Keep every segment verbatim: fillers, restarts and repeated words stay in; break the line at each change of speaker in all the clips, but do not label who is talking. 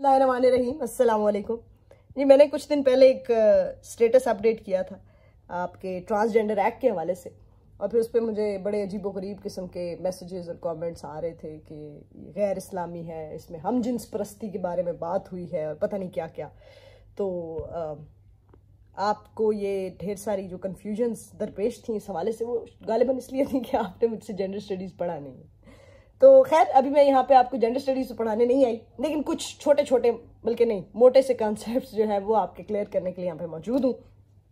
बिस्मिल्लाहिर्रहमानिर्रहीम, अस्सलाम वालेकुम जी। मैंने कुछ दिन पहले एक स्टेटस अपडेट किया था आपके ट्रांसजेंडर एक्ट के हवाले से, और फिर उस पर मुझे बड़े अजीबोगरीब किस्म के मैसेजेस और कमेंट्स आ रहे थे कि गैर इस्लामी है, इसमें हम जिन्स परस्ती के बारे में बात हुई है और पता नहीं क्या क्या। तो आ, आपको ये ढेर सारी जो कन्फ्यूजन्स दरपेश थी इस हवाले से, वो गालिबन इसलिए थी कि आपने मुझसे जेंडर स्टडीज़ पढ़ा नहीं है। तो खैर, अभी मैं यहाँ पे आपको जेंडर स्टडीज तो पढ़ाने नहीं आई, लेकिन कुछ छोटे छोटे बल्कि नहीं मोटे से कॉन्सेप्ट्स जो है वो आपके क्लियर करने के लिए यहाँ पे मौजूद हूँ।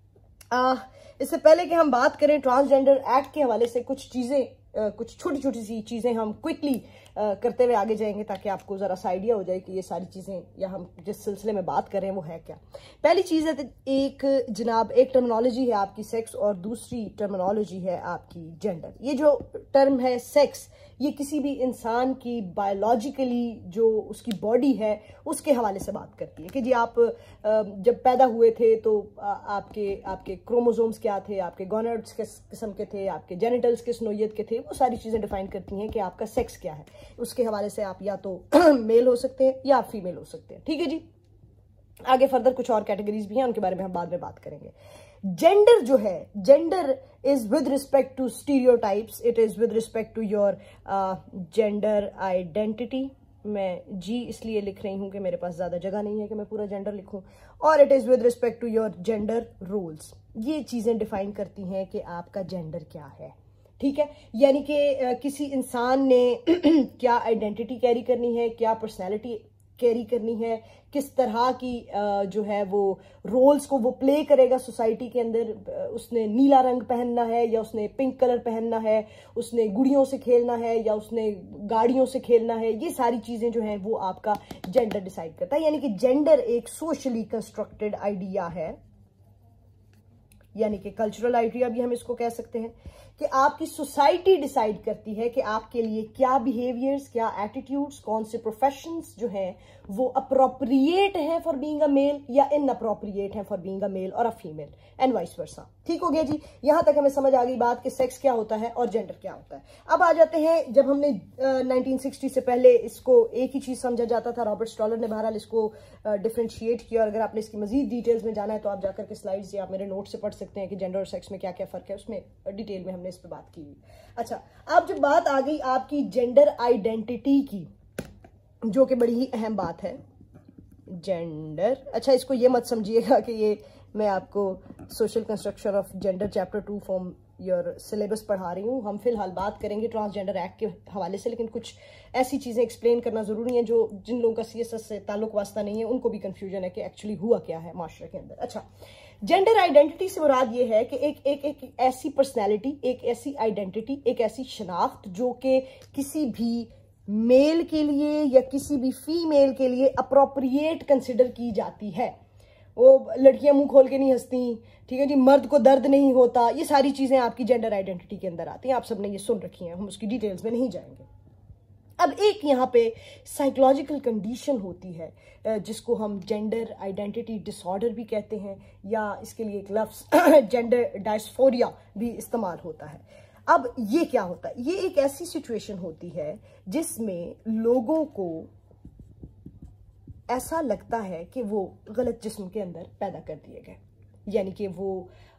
इससे पहले कि हम बात करें ट्रांसजेंडर एक्ट के हवाले से, कुछ चीज़ें कुछ छोटी छोटी सी चीज़ें हम क्विकली करते हुए आगे जाएंगे ताकि आपको ज़रा सा आइडिया हो जाए कि ये सारी चीज़ें या हम जिस सिलसिले में बात कर रहे हैं वो है क्या। पहली चीज़ है एक जनाब एक टर्मिनोलॉजी है आपकी सेक्स, और दूसरी टर्मिनोलॉजी है आपकी जेंडर। ये जो टर्म है सेक्स, ये किसी भी इंसान की बायोलॉजिकली जो उसकी बॉडी है उसके हवाले से बात करती है कि जी आप जब पैदा हुए थे तो आपके आपके क्रोमोसोम्स क्या थे, आपके गोनाड्स किस किस्म के थे, आपके जेनिटल्स किस नोयत के थे, वो सारी चीज़ें डिफाइन करती हैं कि आपका सेक्स क्या है। उसके हवाले से आप या तो मेल हो सकते हैं या आप फीमेल हो सकते हैं। ठीक है जी। आगे फर्दर कुछ और कैटेगरीज भी हैं, उनके बारे में हम बाद में बात करेंगे। जेंडर जो है, gender is with respect to stereotypes, it is with respect to your gender identity. मैं जी इसलिए लिख रही हूं कि मेरे पास ज्यादा जगह नहीं है कि मैं पूरा जेंडर लिखूं, और it is with respect to your gender roles. ये चीजें डिफाइन करती हैं कि आपका जेंडर क्या है। ठीक है, यानी कि किसी इंसान ने क्या आइडेंटिटी कैरी करनी है, क्या पर्सनैलिटी कैरी करनी है, किस तरह की जो है वो रोल्स को वो प्ले करेगा सोसाइटी के अंदर। उसने नीला रंग पहनना है या उसने पिंक कलर पहनना है, उसने गुड़ियों से खेलना है या उसने गाड़ियों से खेलना है, ये सारी चीजें जो हैं वो आपका जेंडर डिसाइड करता है। यानी कि जेंडर एक सोशली कंस्ट्रक्टेड आइडिया है, यानी कि कल्चरल आइडिया भी हम इसको कह सकते हैं, कि आपकी सोसाइटी डिसाइड करती है कि आपके लिए क्या बिहेवियर्स, क्या एटीट्यूड्स, कौन से प्रोफेशंस जो हैं वो अप्रोप्रिएट हैं फॉर बीइंग अ मेल या इनअप्रोप्रिएट हैं फॉर बीइंग अ मेल और a female, and vice versa. ठीक हो गया जी। यहां तक हमें समझ आ गई बात कि सेक्स क्या होता है और जेंडर क्या होता है। अब आ जाते हैं, जब हमने नाइनटीन सिक्सटी से पहले इसको एक ही चीज समझा जाता था, रॉबर्ट स्टॉलर ने बहरहाल इसको डिफ्रेंशिएट किया, और अगर आपने इसकी मजीद डिटेल्स में जाना है तो आप जाकर के स्लाइड्स या आप मेरे नोट से पढ़ सकते हैं कि जेंडर और सेक्स में क्या क्या फर्क है, उसमें डिटेल में हमने इस पर बात की हुई। अच्छा, अब जब बात आ गई आपकी जेंडर आइडेंटिटी की, जो कि बड़ी ही अहम बात है जेंडर। अच्छा, इसको ये मत समझिएगा कि ये मैं आपको social construction of gender chapter two from your syllabus पढ़ा रही हूँ। हम फिलहाल बात करेंगे ट्रांसजेंडर एक्ट के हवाले से, लेकिन कुछ ऐसी चीज़ें एक्सप्लेन करना ज़रूरी है जो जिन लोगों का सी एस एस से ताल्लुक वास्ता नहीं है उनको भी कन्फ्यूजन है कि एक्चुअली हुआ क्या है माशरे के अंदर। अच्छा, जेंडर आइडेंटिटी से मुराद ये है कि एक एक एक ऐसी पर्सनैलिटी, एक ऐसी आइडेंटिटी, एक ऐसी शनाख्त जो कि किसी भी मेल के लिए या किसी भी फीमेल के लिए अप्रोप्रिएट कंसिडर की जाती है। वो लड़कियां मुंह खोल के नहीं हंसती, ठीक है जी, मर्द को दर्द नहीं होता, ये सारी चीजें आपकी जेंडर आइडेंटिटी के अंदर आती हैं। आप सबने ये सुन रखी हैं, हम उसकी डिटेल्स में नहीं जाएंगे। अब एक यहाँ पे साइकोलॉजिकल कंडीशन होती है जिसको हम जेंडर आइडेंटिटी डिसऑर्डर भी कहते हैं, या इसके लिए एक लफ्ज़ जेंडर डायस्फोरिया भी इस्तेमाल होता है। अब ये क्या होता है? ये एक ऐसी सिचुएशन होती है जिसमें लोगों को ऐसा लगता है कि वो गलत जिस्म के अंदर पैदा कर दिए गए, यानी कि वो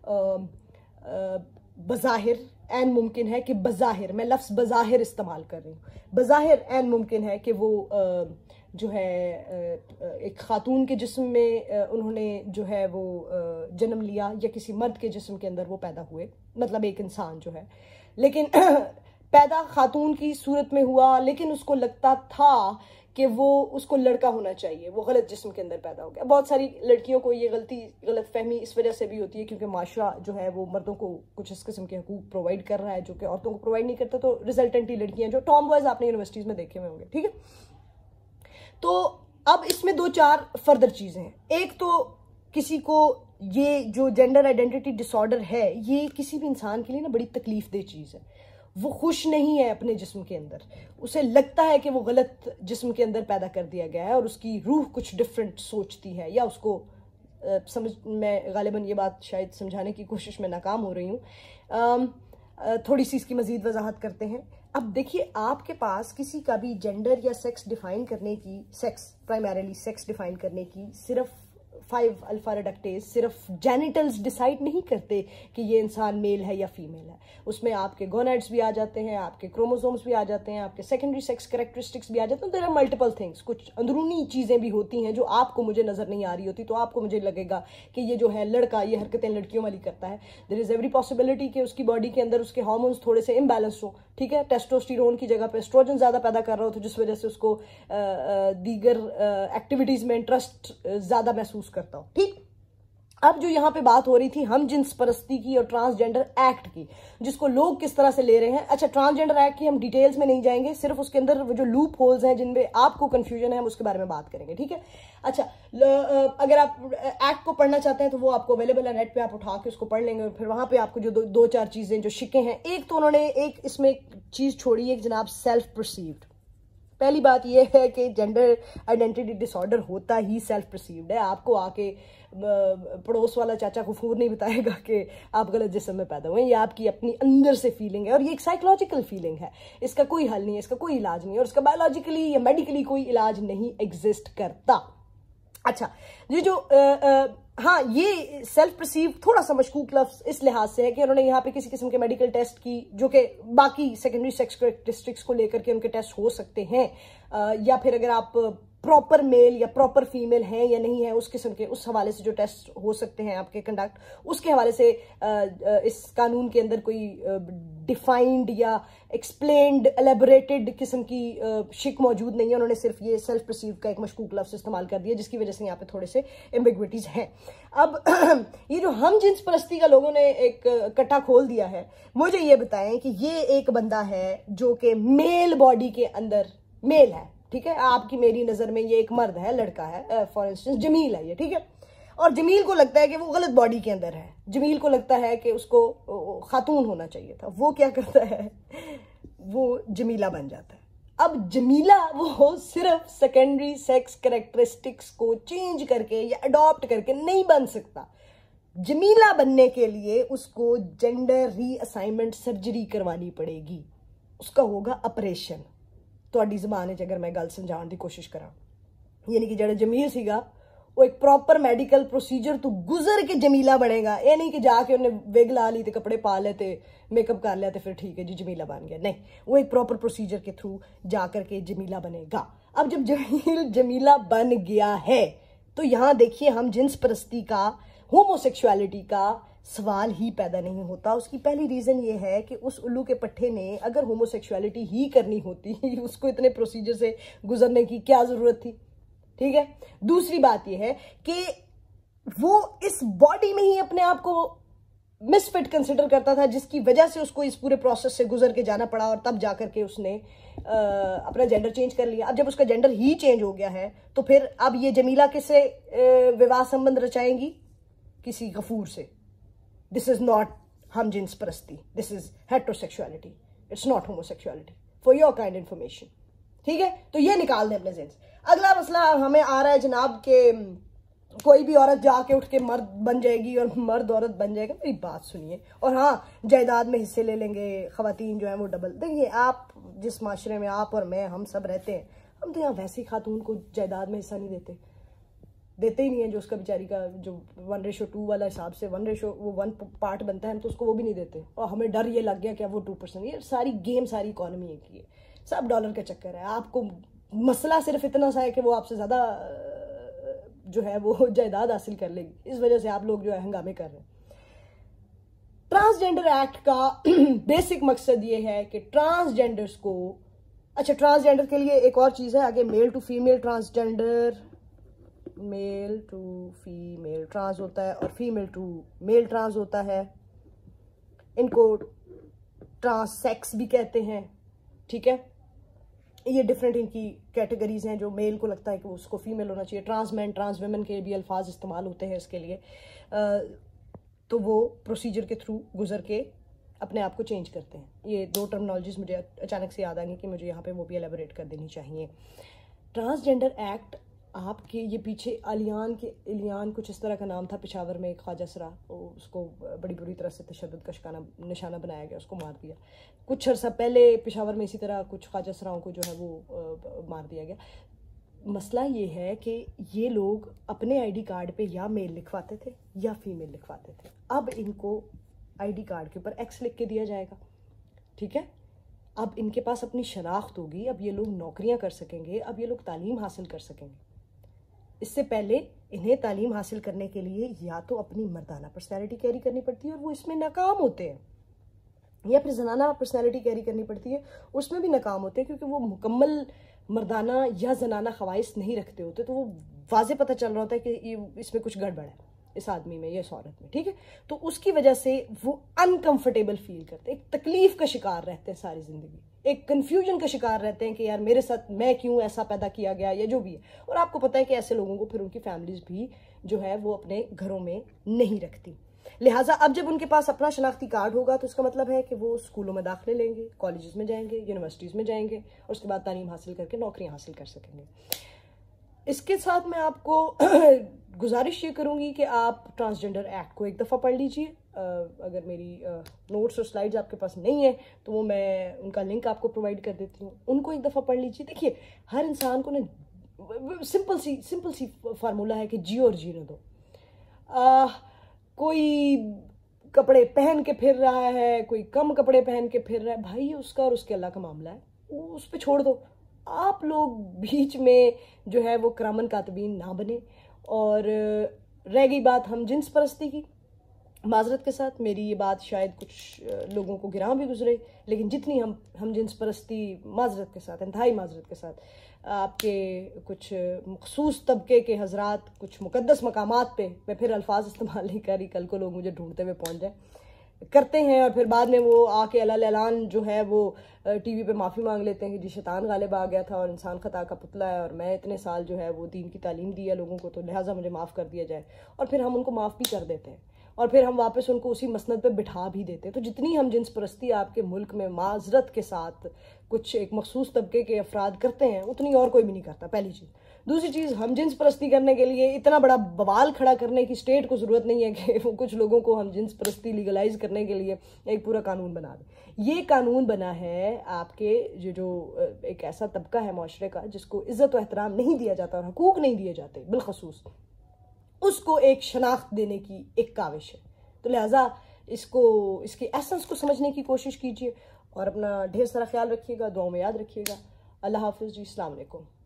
बज़ाहिर एन मुमकिन है कि बज़ाहिर, मैं लफ्ज़ बज़ाहिर इस्तेमाल कर रही हूँ, बज़ाहिर एन मुमकिन है कि वो जो है एक खातून के जिस्म में उन्होंने जो है वो जन्म लिया, या किसी मर्द के जिस्म के अंदर वो पैदा हुए, मतलब एक इंसान जो है, लेकिन पैदा खातून की सूरत में हुआ, लेकिन उसको लगता था कि वो उसको लड़का होना चाहिए, वो गलत जिस्म के अंदर पैदा हो गया। बहुत सारी लड़कियों को ये गलती गलत फहमी इस वजह से भी होती है क्योंकि माशरा जो है वो मर्दों को कुछ इस किस्म के हकूक प्रोवाइड कर रहा है जो कि औरतों को प्रोवाइड नहीं करता। तो रिजल्टेंटली लड़कियां जो टॉम बॉयज आपने यूनिवर्सिटीज में देखे हुए होंगे, ठीक है। तो अब इसमें दो चार फर्दर चीजें हैं। एक तो किसी को ये जो जेंडर आइडेंटिटी डिसऑर्डर है, ये किसी भी इंसान के लिए ना बड़ी तकलीफ दह चीज है। वो खुश नहीं है अपने जिस्म के अंदर, उसे लगता है कि वो गलत जिस्म के अंदर पैदा कर दिया गया है और उसकी रूह कुछ डिफरेंट सोचती है, या उसको आ, समझ मैं गालिबन ये बात शायद समझाने की कोशिश में नाकाम हो रही हूँ। थोड़ी सी इसकी मजीद वजाहत करते हैं। अब देखिए, आपके पास किसी का भी जेंडर या सेक्स डिफाइन करने की, सेक्स प्राइमरीली सेक्स डिफाइन करने की सिर्फ फाइव अल्फा रेडक्टेज, सिर्फ जेनिटल्स डिसाइड नहीं करते कि ये इंसान मेल है या फीमेल है। उसमें आपके गोनेड्स भी आ जाते हैं, आपके क्रोमोसोम्स भी आ जाते हैं, आपके सेकेंडरी सेक्स कैरेक्टरिस्टिक्स भी आ जाते हैं। देयर आर मल्टीपल थिंग्स, कुछ अंदरूनी चीजें भी होती हैं जो आपको मुझे नजर नहीं आ रही होती, तो आपको मुझे लगेगा कि ये जो है लड़का ये हरकतें लड़कियों वाली करता है। देयर इज एवरी पॉसिबिलिटी कि उसकी बॉडी के अंदर उसके हार्मोन्स थोड़े से इम्बैलेंस हो, ठीक है, टेस्टोस्टेरोन की जगह पे एस्ट्रोजन ज्यादा पैदा कर रहा हो, तो जिस वजह से उसको दीगर एक्टिविटीज में इंटरेस्ट ज्यादा महसूस करता हो। ठीक, अब जो यहाँ पे बात हो रही थी हम जिन्स परस्ती की और ट्रांसजेंडर एक्ट की, जिसको लोग किस तरह से ले रहे हैं। अच्छा, ट्रांसजेंडर एक्ट की हम डिटेल्स में नहीं जाएंगे, सिर्फ उसके अंदर वो जो लूप होल्स हैं जिनमें आपको कंफ्यूजन है हम उसके बारे में बात करेंगे, ठीक है। अच्छा, अगर आप एक्ट को पढ़ना चाहते हैं तो वो आपको अवेलेबल है नेट पे, आप उठा के उसको पढ़ लेंगे। फिर वहां पे आपको जो दो, दो चार चीजें जो शिके हैं, एक तो उन्होंने एक इसमें चीज छोड़ी है जनाब, सेल्फ परसीव्ड। पहली बात यह है कि जेंडर आइडेंटिटी डिसऑर्डर होता ही सेल्फ परसीव्ड है। आपको आके पड़ोस वाला चाचा गफूर नहीं बताएगा कि आप गलत जिस्म में पैदा हुए, ये आपकी अपनी अंदर से फीलिंग है, और ये एक साइकोलॉजिकल फीलिंग है। इसका कोई हल नहीं है, इसका कोई इलाज नहीं है, और इसका बायोलॉजिकली या मेडिकली कोई इलाज नहीं एग्जिस्ट करता। अच्छा, ये जो आ, आ, हाँ, ये सेल्फ परसीव थोड़ा सा मशकूक लफ्ज इस लिहाज से है कि उन्होंने यहाँ पे किसी किस्म के मेडिकल टेस्ट की, जो कि बाकी सेकेंडरी सेक्स कैरेक्टरिस्टिक्स को लेकर के उनके टेस्ट हो सकते हैं, आ, या फिर अगर आप प्रॉपर मेल या प्रॉपर फीमेल हैं या नहीं है, उस किस्म के उस हवाले से जो टेस्ट हो सकते हैं आपके कंडक्ट, उसके हवाले से आ, इस कानून के अंदर कोई डिफाइंड या एक्सप्लेन्ड एलेबोरेटेड किस्म की शिक मौजूद नहीं है। उन्होंने सिर्फ ये सेल्फ परसीव का एक मशकूक लफ्ज इस्तेमाल कर दिया, जिसकी वजह से यहाँ पे थोड़े से एम्बिग्विटीज हैं। अब ये जो हम जिन्स परस्ती का लोगों ने एक कट्टा खोल दिया है, मुझे ये बताएं कि ये एक बंदा है जो कि मेल बॉडी के अंदर मेल है, ठीक है, आपकी मेरी नजर में ये एक मर्द है, लड़का है, फॉर इंस्टेंस जमील है ये, ठीक है, और जमील को लगता है कि वो गलत बॉडी के अंदर है, जमील को लगता है कि उसको खातून होना चाहिए था। वो क्या करता है, वो जमीला बन जाता है। अब जमीला वो सिर्फ सेकेंडरी सेक्स कैरेक्टरिस्टिक्स को चेंज करके या अडॉप्ट करके नहीं बन सकता। जमीला बनने के लिए उसको जेंडर रीअसाइनमेंट सर्जरी करवानी पड़ेगी, उसका होगा ऑपरेशन। ਤੁਹਾਡੀ ਜ਼ਬਾਨ 'ਚ अगर मैं गल समझाने की कोशिश करा, यानी कि ਜਿਹੜਾ जमील सीगा वो एक प्रॉपर मैडिकल प्रोसीजर तो गुजर के जमीला बनेगा। ये नहीं कि जाके उन्हें विग ला ली, कपड़े पा ले, मेकअप कर लिया तो फिर ठीक है जी जमीला बन गया, नहीं, वो एक प्रॉपर प्रोसीजर के थ्रू जाकर के जमीला बनेगा। अब जब जमील जमीला बन गया है तो यहाँ देखिए हम जिन्स परस्ती का, होमोसेक्सुअलिटी का सवाल ही पैदा नहीं होता। उसकी पहली रीजन ये है कि उस उल्लू के पट्टे ने अगर होमोसेक्सुअलिटी ही करनी होती उसको इतने प्रोसीजर से गुजरने की क्या जरूरत थी, ठीक है। दूसरी बात यह है कि वो इस बॉडी में ही अपने आप को मिसफिट कंसिडर करता था, जिसकी वजह से उसको इस पूरे प्रोसेस से गुजर के जाना पड़ा, और तब जाकर के उसने आ, अपना जेंडर चेंज कर लिया। अब जब उसका जेंडर ही चेंज हो गया है तो फिर अब ये जमीला किससे विवाह संबंध रचाएंगी, किसी गफूर से। दिस इज नॉट हम जिन्स परस्ती, this is heterosexuality, it's not homosexuality, for your kind information, ठीक है। तो ये निकाल दें अपने ज़हन से। अगला मसला हमें आ रहा है जनाब के कोई भी औरत जाके उठ के मर्द बन जाएगी और मर्द औरत बन जाएगा। मेरी बात सुनिए, और हाँ, जायदाद में हिस्से ले लेंगे खवातीन जो है वो डबल। देखिए, आप जिस माशरे में आप और मैं हम सब रहते हैं, हम तो यहाँ वैसी खातून को जायदाद में हिस्सा नहीं देते, देते ही नहीं है। जो उसका बेचारी का जो वन रेशो टू वाला हिसाब से वन रेशो वो वन पार्ट बनता है, हम तो उसको वो भी नहीं देते, और हमें डर ये लग गया कि वो टू परसेंट। ये सारी गेम, सारी इकोनॉमी एक ही है, सब डॉलर का चक्कर है। आपको मसला सिर्फ इतना सा है कि वो आपसे ज्यादा जो है वो जायदाद हासिल कर लेगी, इस वजह से आप लोग जो है हंगामे कर रहे हैं। ट्रांसजेंडर एक्ट का बेसिक मकसद ये है कि ट्रांसजेंडर्स को, अच्छा ट्रांसजेंडर के लिए एक और चीज है आगे, male to female transgender, male to female trans होता है, और फीमेल टू मेल ट्रांस होता है। इनको ट्रांस सेक्स भी कहते हैं, ठीक है। ये डिफरेंट इनकी कैटेगरीज हैं। जो मेल को लगता है कि उसको फीमेल होना चाहिए, ट्रांस मैन, ट्रांस वेमेन के भी अल्फाज इस्तेमाल होते हैं इसके लिए, आ, तो वो प्रोसीजर के थ्रू गुजर के अपने आप को चेंज करते हैं। ये दो टर्मिनोलॉजीज मुझे अचानक से याद आएंगी कि मुझे यहाँ पे वो भी एलेबोरेट कर देनी चाहिए। ट्रांसजेंडर एक्ट आपके ये पीछे अलियान के इलियान कुछ इस तरह का नाम था, पेशावर में एक ख्वाजा सरा, उसको बड़ी बुरी तरह से तशद्दुद का शिकाना निशाना बनाया गया, उसको मार दिया। कुछ अर्सा पहले पेशावर में इसी तरह कुछ ख्वाजा सराओं को जो है वो मार दिया गया। मसला ये है कि ये लोग अपने आईडी कार्ड पे या मेल लिखवाते थे या फीमेल लिखवाते थे। अब इनको आईडी कार्ड के ऊपर एक्स लिख के दिया जाएगा, ठीक है। अब इनके पास अपनी शनाख्त होगी, अब ये लोग नौकरियां कर सकेंगे, अब ये लोग तालीम हासिल कर सकेंगे। इससे पहले इन्हें तालीम हासिल करने के लिए या तो अपनी मर्दाना पर्सनैलिटी कैरी करनी पड़ती है और वो इसमें नाकाम होते हैं, या फिर जनाना पर्सनैलिटी कैरी करनी पड़ती है, उसमें भी नाकाम होते हैं, क्योंकि वो मुकम्मल मर्दाना या जनाना ख्वाहिश नहीं रखते होते। तो वो वाज़े पता चल रहा होता है कि ये इसमें कुछ गड़बड़ है इस आदमी में या इस औरत में, ठीक है। तो उसकी वजह से वो अनकंफर्टेबल फील करते हैं, एक तकलीफ का शिकार रहते हैं सारी जिंदगी, एक कंफ्यूजन का शिकार रहते हैं कि यार मेरे साथ मैं क्यों ऐसा पैदा किया गया या जो भी है। और आपको पता है कि ऐसे लोगों को फिर उनकी फैमिलीज भी जो है वो अपने घरों में नहीं रखती। लिहाजा अब जब उनके पास अपना शनाख्ती कार्ड होगा तो इसका मतलब है कि वो स्कूलों में दाखिले लेंगे, कॉलेजेस में जाएंगे, यूनिवर्सिटीज़ में जाएंगे और उसके बाद तालीम हासिल करके नौकरियां हासिल कर सकेंगे। इसके साथ मैं आपको गुजारिश ये करूंगी कि आप ट्रांसजेंडर एक्ट को एक दफ़ा पढ़ लीजिए। अगर मेरी नोट्स और स्लाइड्स आपके पास नहीं है तो वो मैं उनका लिंक आपको प्रोवाइड कर देती हूँ, उनको एक दफ़ा पढ़ लीजिए। देखिए हर इंसान को ना सिंपल सी सिंपल सी फार्मूला है कि जियो और जीने दो। आ, कोई कपड़े पहन के फिर रहा है, कोई कम कपड़े पहन के फिर रहा है, भाई ये उसका और उसके अल्लाह का मामला है, उस पर छोड़ दो। आप लोग बीच में जो है वो करामन कातबीन ना बने। और रह गई बात हम जिन्स परस्ती की, माजरत के साथ मेरी ये बात शायद कुछ लोगों को गिरां भी गुजरे, लेकिन जितनी हम हम जिन्स परस्ती माजरत के साथ, इंतहाई माजरत के साथ आपके कुछ मखसूस तबके के हजरात कुछ मुकद्दस मकामात पे, मैं फिर अल्फाज इस्तेमाल नहीं करी, कल को लोग मुझे ढूंढते हुए पहुंच जाए, करते हैं और फिर बाद में वो आके अल्लाह ऐलान जो है वो टीवी पे माफ़ी मांग लेते हैं कि जी शैतान गालिब आ गया था और इंसान खता का पुतला है और मैं इतने साल जो है वो दीन की तालीम दी है लोगों को, तो लिहाजा मुझे माफ़ कर दिया जाए। और फिर हम उनको माफ़ भी कर देते हैं और फिर हम वापस उनको उसी मसनद पे बिठा भी देते हैं। तो जितनी हम जिन्स परस्ती आपके मुल्क में माजरत के साथ कुछ एक मखसूस तबके के अफराद करते हैं, उतनी और कोई भी नहीं करता, पहली चीज़। दूसरी चीज़, हम जिन्स परस्ती करने के लिए इतना बड़ा बवाल खड़ा करने की स्टेट को ज़रूरत नहीं है कि वो कुछ लोगों को हम जिन्स परस्ती लीगलाइज करने के लिए एक पूरा कानून बना दें। ये कानून बना है आपके जो जो एक ऐसा तबका है माशरे का जिसको इज़्ज़त व एहतराम नहीं दिया जाता और हकूक़ नहीं दिए जाते बिलखसूस, उसको एक शनाख्त देने की एक काविश है। तो लिहाजा इसको इसकी एसेंस को समझने की कोशिश कीजिए और अपना ढेर सारा ख्याल रखिएगा, दुआओं में याद रखिएगा। अल्लाह हाफिज़ जी, अस्सलाम वालेकुम।